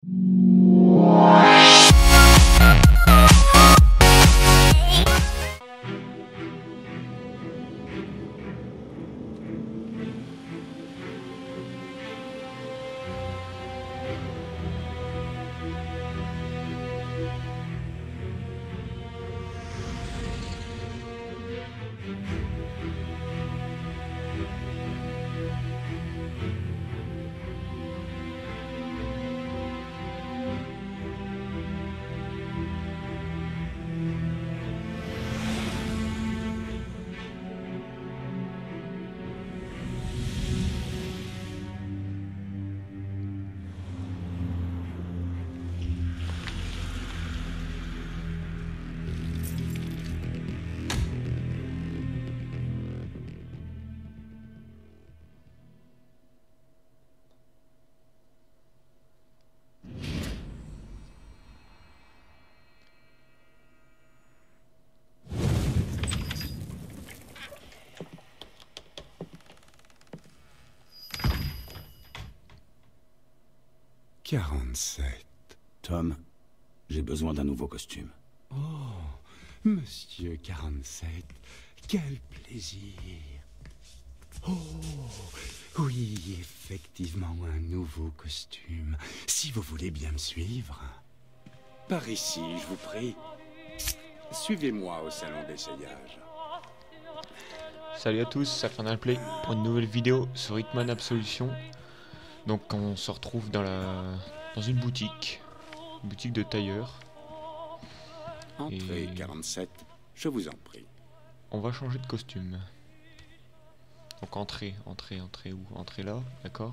« 47. Tom, j'ai besoin d'un nouveau costume. Oh, Monsieur 47, quel plaisir. Oh, oui, effectivement, un nouveau costume. Si vous voulez bien me suivre. Par ici, je vous prie. Suivez-moi au salon d'essayage. Salut à tous, c'est Infernal Play pour une nouvelle vidéo sur Hitman Absolution. Donc on se retrouve dans une boutique de tailleur. Entrez, 47, je vous en prie. On va changer de costume. Donc entrer où? Entrer là, d'accord.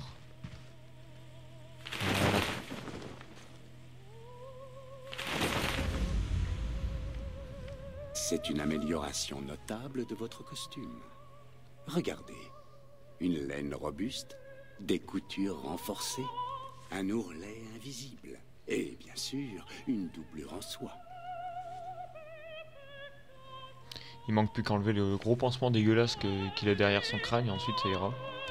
Voilà. C'est une amélioration notable de votre costume. Regardez, une laine robuste, des coutures renforcées, un ourlet invisible et, bien sûr, une doublure en soie. Il manque plus qu'à enlever le gros pansement dégueulasse qu'il a derrière son crâne et ensuite ça ira.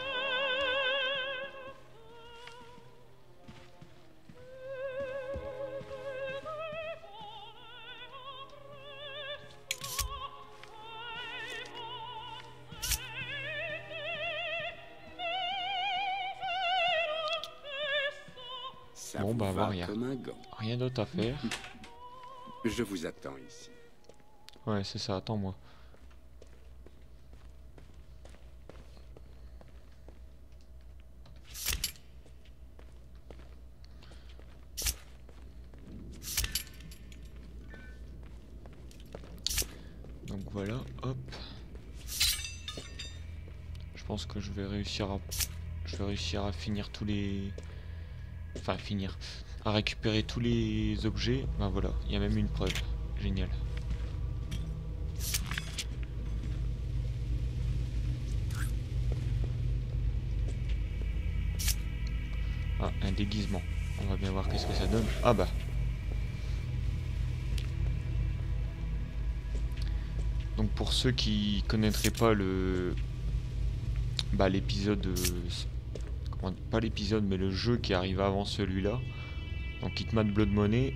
Bon bah voir, rien d'autre à faire. Je vous attends ici. Ouais, c'est ça, attends-moi. Donc voilà, hop. Je pense que je vais réussir à finir tous les... Enfin, à récupérer tous les objets. Ben voilà, il y a même une preuve. Génial. Ah, un déguisement. On va bien voir qu'est-ce que ça donne. Ah bah. Donc pour ceux qui connaîtraient pas l'épisode... pas l'épisode, mais le jeu qui arrive avant celui-là. Donc Hitman Blood Money,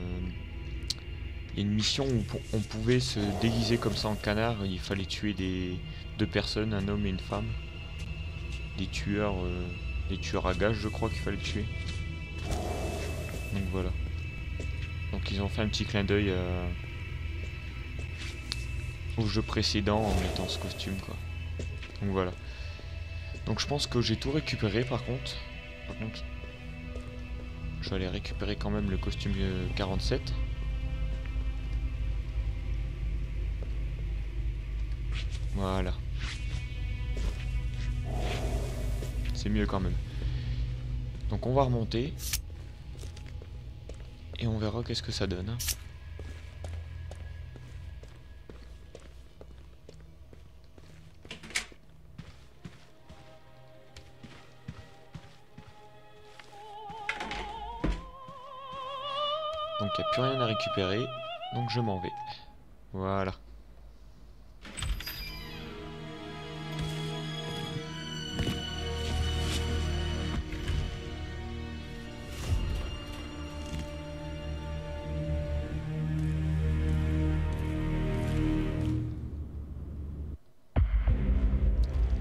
il y a une mission où on pouvait se déguiser comme ça en canard. Il fallait tuer deux personnes, un homme et une femme. Des tueurs à gages, je crois qu'il fallait tuer. Donc voilà. Donc ils ont fait un petit clin d'œil au jeu précédent en mettant ce costume, quoi. Donc voilà. Donc je pense que j'ai tout récupéré par contre. Je vais aller récupérer quand même le costume 47. Voilà. C'est mieux quand même. Donc on va remonter. Et on verra qu'est-ce que ça donne. Donc il n'y a plus rien à récupérer. Donc je m'en vais. Voilà.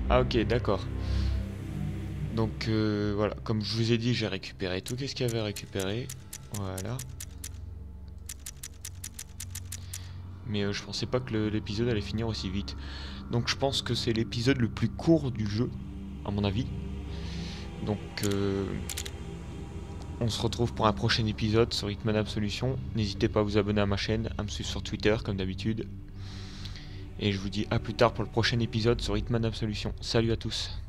Ah ok, d'accord. Donc voilà, comme je vous ai dit, j'ai récupéré tout ce qu'il y avait à récupérer. Voilà. Mais je pensais pas que l'épisode allait finir aussi vite. Donc je pense que c'est l'épisode le plus court du jeu, à mon avis. Donc on se retrouve pour un prochain épisode sur Hitman Absolution. N'hésitez pas à vous abonner à ma chaîne, à me suivre sur Twitter comme d'habitude. Et je vous dis à plus tard pour le prochain épisode sur Hitman Absolution. Salut à tous.